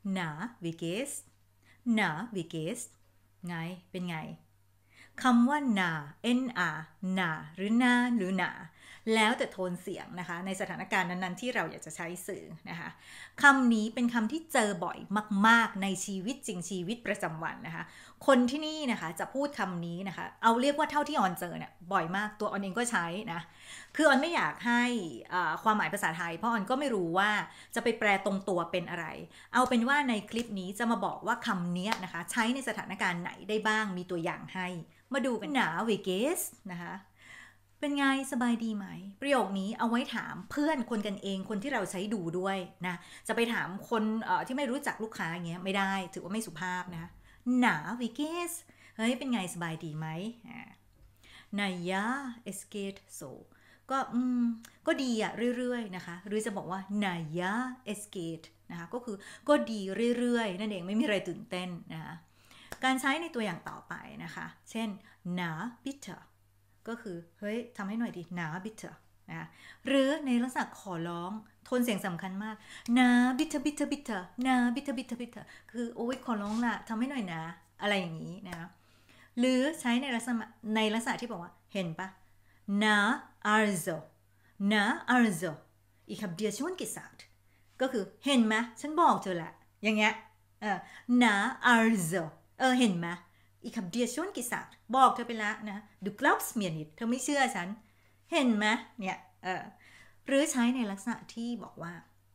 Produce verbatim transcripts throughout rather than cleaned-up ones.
na wie geht's na wie geht's ไงเป็นไงคำว่า na n a na หรือ na หรือ na แล้วแต่โทนเสียงนะคะในสถานการณ์นั้นๆที่เราอยากจะใช้สื่อนะคะคำนี้เป็นคำที่เจอบ่อยมากๆในชีวิตจริงชีวิตประจำวันนะคะคนที่นี่นะคะจะพูดคำนี้นะคะเอาเรียกว่าเท่าที่ออนเจอเนี่ยบ่อยมากตัวออนเองก็ใช้นะคือออนไม่อยากให้ความหมายภาษาไทยเพราะออนก็ไม่รู้ว่าจะไปแปลตรงตัวเป็นอะไรเอาเป็นว่าในคลิปนี้จะมาบอกว่าคำนี้นะคะใช้ในสถานการณ์ไหนได้บ้างมีตัวอย่างให้มาดูกันหนาเวเกสนะคะเป็นไงสบายดีไหมประโยคนี้เอาไว้ถามเพื่อนคนกันเองคนที่เราใช้ดูด้วยนะจะไปถามคนที่ไม่รู้จักลูกค้าอย่างเงี้ยไม่ได้ถือว่าไม่สุภาพนะหนาเวเกสเฮ้ยเป็นไงสบายดีไหมนายาเอสเกตโซก็อืมก็ดีอะเรื่อยๆนะคะหรือจะบอกว่านายาเอสเกตนะคะก็คือก็ดีเรื่อยๆนั่นเองไม่มีอะไรตื่นเต้นนะคะการใช้ในตัวอย่างต่อไปนะคะเช่น na bitte ก็คือเฮ้ยทำให้หน่อยดิ na bitte นะหรือในลักษณะขอร้องโทนเสียงสำคัญมาก na bitte bitte bitte na bitte bitte bitte คือโอ้ยขอร้องละทำให้หน่อยนะอะไรอย่างนี้นะหรือใช้ในลักษณะในลักษณะที่บอกว่าเห็นปะ na also na also ich hab dir schon gesagt ก็คือเห็นไหมฉันบอกเธอแหละอย่างเงี้ยเออ na alsoเออเห็นไหมอีกคำเดียวชวนกิสักบอกเธอไปละนะ du glaubst mir nicht เธอไม่เชื่อฉันเห็นไหมเนี่ยเออหรือใช้ในลักษณะที่บอกว่า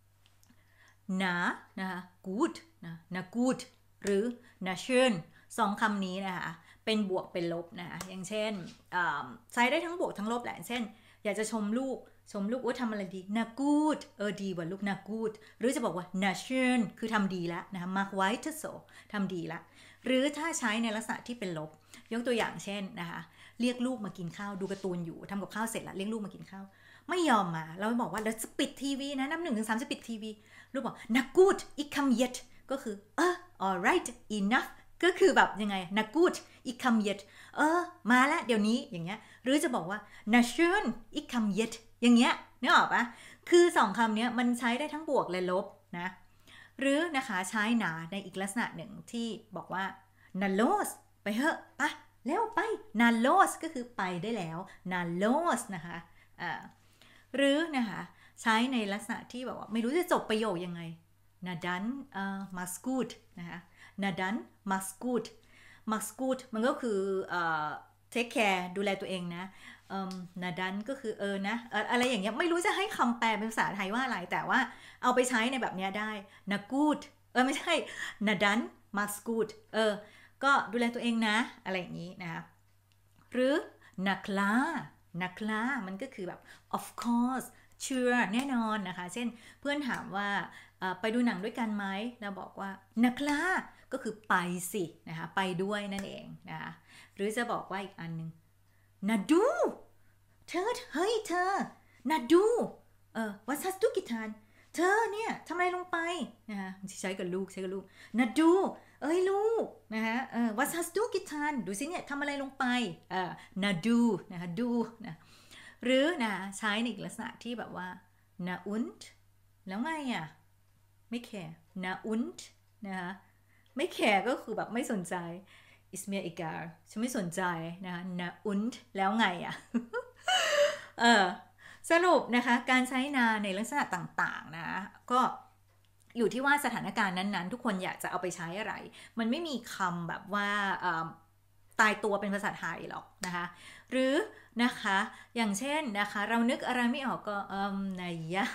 na นะคะ gut นะ na gut หรือ na schön สองคำนี้นะคะเป็นบวกเป็นลบนะคะอย่างเช่นใช้ได้ทั้งบวกทั้งลบแหละเช่นอยากจะชมลูกชมลูกว่าทำอะไรดี na gut เออดีว่ะลูก na gut หรือจะบอกว่า na schön คือทำดีแล้วนะคะ mach weiter so ทำดีแล้วหรือถ้าใช้ในลักษณะที่เป็นลบยกตัวอย่างเช่นนะคะเรียกลูกมากินข้าวดูการ์ตูนอยู่ทำกับข้าวเสร็จแล้วเรียกลูกมากินข้าวไม่ยอมมาเราบอกว่าเราจะปิดทีวีนะนับหนึ่งถึงสามจะปิดทีวีลูกบอก na gut ich komm jetzt ก็คือเออ alright enough ก็คือแบบยังไง na gut ich komm jetzt เออมาแล้วเดี๋ยวนี้อย่างเงี้ยหรือจะบอกว่า na schön ich komm jetzt อย่างเงี้ยนึกออกปะคือสองคำนี้มันใช้ได้ทั้งบวกและลบนะหรือนะคะใช้หนาในอีกลักษณะหนึ่งที่บอกว่า na los ไปเถอะปะเร็วไป na los ก็คือไปได้แล้ว na los นะคะอ่าหรือนะคะใช้ในลักษณะที่แบบว่าไม่รู้จะจบประโยคยังไง na dann uh, mach's gut นะคะ na dann mach's gut mach's gut มันก็คือเอ่อ take care ดูแลตัวเองนะนาดันก็คือเออนะอะไรอย่างเงี้ยไม่รู้จะให้คำแปลเป็นภาษาไทยว่าอะไรแต่ว่าเอาไปใช้ในแบบนี้ได้นากูดเออไม่ใช่นาดันมาสกูดเออก็ดูแลตัวเองนะอะไรอย่างนี้นะคะหรือนักล่านักล่ามันก็คือแบบ of course sure แน่นอนนะคะเช่นเพื่อนถามว่าไปดูหนังด้วยกันไหมเราบอกว่านักล่าก็คือไปสินะคะไปด้วยนั่นเองนะคะหรือจะบอกว่าอีกอันนึงนาดูเธอเฮ้ยเธอนาดูเออวัซัสตุกิทานเธอเนี่ยทำอะไรลงไปนะคะใช้กับลูกใช้กับลูกนาดูเอ้ยลูกนะคะเออวัซัสตุกิทานดูสิเนี่ยทำอะไรลงไปเออนาดูนะคะดูนะหรือนะใช้ในลักษณะที่แบบว่านาอุนต์แล้วไงอ่ะไม่แคร์นาอุนต์นะคะไม่แคร์ก็คือแบบไม่สนใจis mir egal ฉันไม่สนใจนะคะ na und แล้วไงอ่ะ เออสรุปนะคะการใช้นาในลักษณะต่างๆนะก็อยู่ที่ว่าสถานการณ์นั้นๆทุกคนอยากจะเอาไปใช้อะไรมันไม่มีคำแบบว่าตายตัวเป็นภาษาไทยหรอกนะคะหรือนะคะอย่างเช่นนะคะเรานึกอะไรไม่ออกก็เอ่อ naja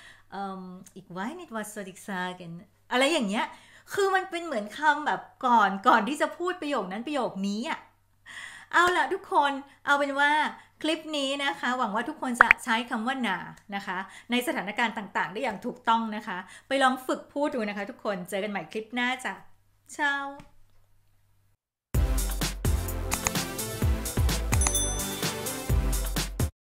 ich weiß nicht was soll ich sagen อะไรอย่างเงี้ยคือมันเป็นเหมือนคำแบบก่อนก่อนที่จะพูดประโยคนั้นประโยคนี้อ่ะเอาล่ะทุกคนเอาเป็นว่าคลิปนี้นะคะหวังว่าทุกคนจะใช้คำว่านานะคะในสถานการณ์ต่างๆได้อย่างถูกต้องนะคะไปลองฝึกพูดดูนะคะทุกคนเจอกันใหม่คลิปหน้าจ้ะเช้า